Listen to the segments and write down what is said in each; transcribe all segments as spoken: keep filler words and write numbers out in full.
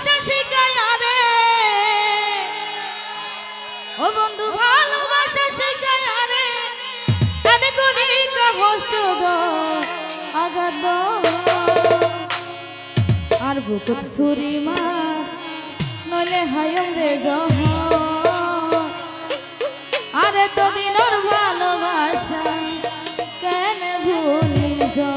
ভালোবাসা শিখায়া রে ও বন্ধু ভালোবাসা শিখায়া রে এনে করি কষ্ট দো আঘাত দো আর বুকুত ছুরি মার নইলে হায়ম রে জহ আরে তো দিনর ভালোবাসা কেন ভুলি যা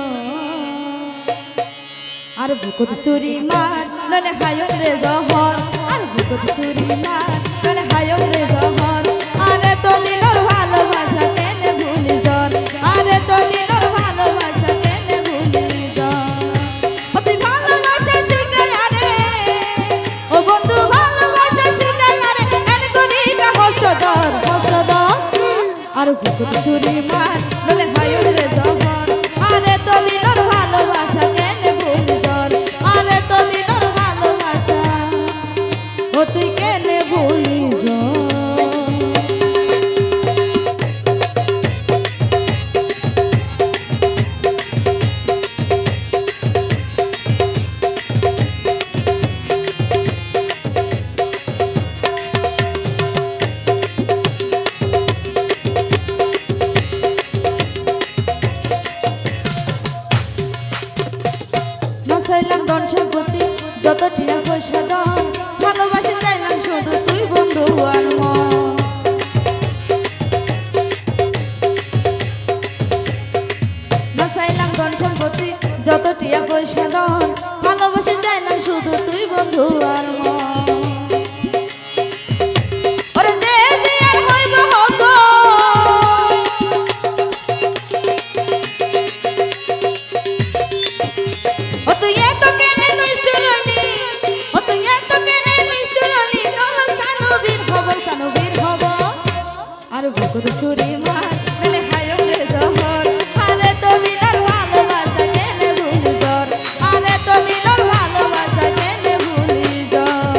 আর বুকুত ছুরি মার নইলে হায়ম রে জহর আর বুকুত ছুরি মার নইলে হায়ম রে জহর আরে তো দিনর ভালোবাসা কেন ভুলি যা আরে তো দিনর ভালোবাসা কেন ভুলি যা ও তুই ভালোবাসা শিখায়া রে ও বন্ধু ভালোবাসা শিখায়া রে এন করি কষ্ট দর কষ্ট দর আর বুকুত ছুরি মার নইলে হায়ম রে জহর আরে তো দিনর ভালোবাসা কেন ভুলি যা আরে তো দিনর ভালোবাসা ও তুই কেন ভুলি যা চাইলাম ধন সম্পত্তি যত টিয়া পয়সা দাম ভালোবাসে চাইলাম শুধু তুই বন্ধু আর মন না চাইলাম ধন সম্পত্তি যত টিয়া পয়সা দাম ভালোবাসে চাইলাম শুধু তুই বন্ধু আর মন ওরে যে যে আর হইব হক বুকুত ছুরি মার নইলে হায়ম রে জহর আরে তো দিনর ভালোবাসা কেন ভুলি যর আরে তো দিনর ভালোবাসা কেন ভুলি যর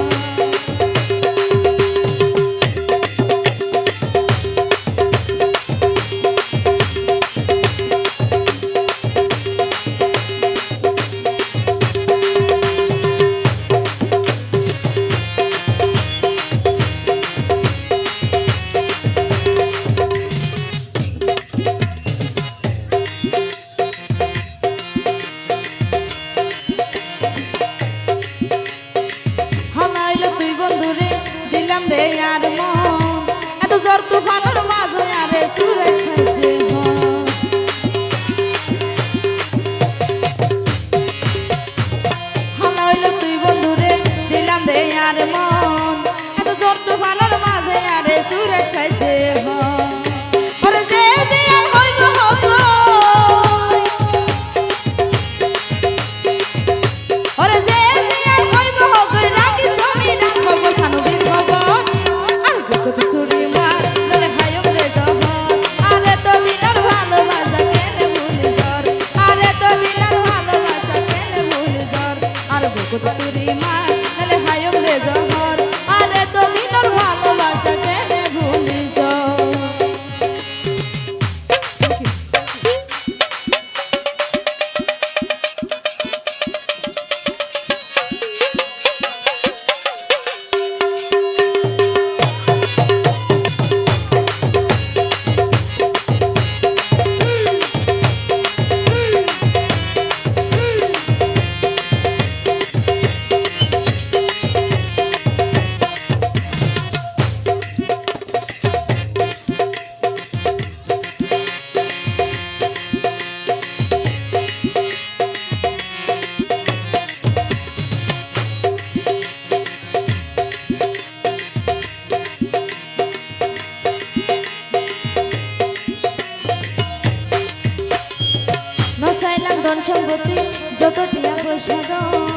দিলাম রে আর মন এত জোর তুফানের মাঝে আরে সুরে খাইছে হানা হইল তুই বন্ধু রে দিলাম রে আর মন এত জোর তুফানের মাঝে আরে সুরে খাইছে ওরে যে যে আর হইব হক ওরে যে যে আর হইব হক রাখি সমি রাখব ছানু বীর ভবন আর বুকুত ছুরি মার নইলে হায়ম রে জহর আরে তো দিনর ভালোবাসা কেন ভুলি যর আরে তো দিনর ভালোবাসা কেন ভুলি যর আর বুকুত ছুরি মার নইলে হায়ম রে জহর আরে তো দিনর ভালোবাসা কেন ভুলি যর ধন সম্পত্তি যত টিয়া পয়সা দাও